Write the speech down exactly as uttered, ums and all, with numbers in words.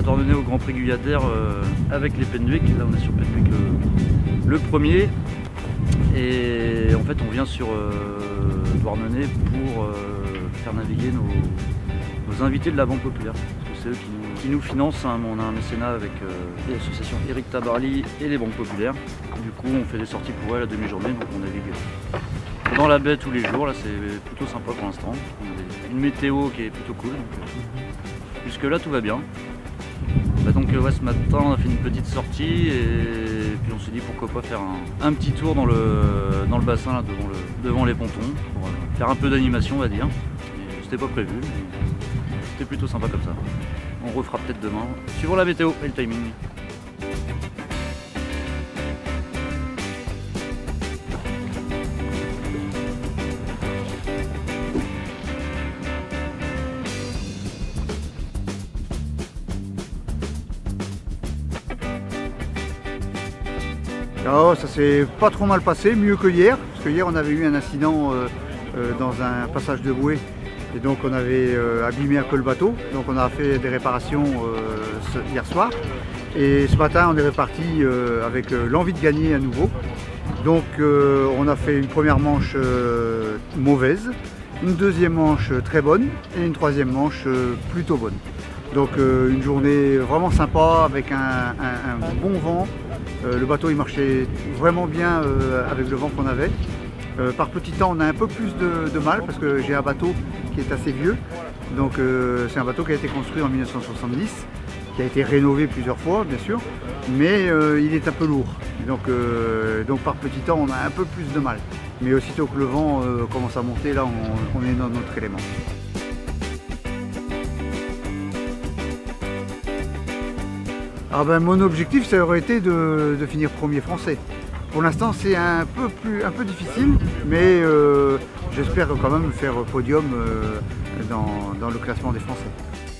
Douarnenez au Grand Prix Guyadère euh, avec les Penduic. Là on est sur Penduic le, le premier. Et en fait on vient sur euh, Douarnenez pour euh, faire naviguer nos, nos invités de la Banque Populaire. Parce que c'est eux qui nous, qui nous financent. Hein. On a un mécénat avec euh, l'association Éric Tabarly et les Banques Populaires. Du coup on fait des sorties pour eux à la demi-journée, donc on navigue dans la baie tous les jours. Là c'est plutôt sympa pour l'instant. On a une météo qui est plutôt cool. Jusque là tout va bien. Bah donc ouais, ce matin on a fait une petite sortie et puis on s'est dit pourquoi pas faire un, un petit tour dans le, dans le bassin là, devant, le, devant les pontons pour euh, faire un peu d'animation on va dire. C'était pas prévu mais c'était plutôt sympa comme ça. On refera peut-être demain, suivant la météo et le timing. Oh, ça s'est pas trop mal passé, mieux que hier, parce que hier on avait eu un incident euh, euh, dans un passage de bouée et donc on avait euh, abîmé un peu le bateau, donc on a fait des réparations euh, ce, hier soir et ce matin on est reparti euh, avec euh, l'envie de gagner à nouveau. Donc euh, on a fait une première manche euh, mauvaise, une deuxième manche très bonne et une troisième manche euh, plutôt bonne. Donc euh, une journée vraiment sympa avec un, un, un bon vent. Euh, le bateau il marchait vraiment bien euh, avec le vent qu'on avait. Euh, par petit temps on a un peu plus de, de mal parce que j'ai un bateau qui est assez vieux. Donc euh, c'est un bateau qui a été construit en mille neuf cent soixante-dix, qui a été rénové plusieurs fois bien sûr, mais euh, il est un peu lourd. Donc, euh, donc par petit temps on a un peu plus de mal. Mais aussitôt que le vent euh, commence à monter, là on, on est dans notre élément. Ah ben, mon objectif ça aurait été de, de finir premier français. Pour l'instant c'est un peu, plus, un peu difficile, mais euh, j'espère quand même faire podium euh, dans, dans le classement des Français.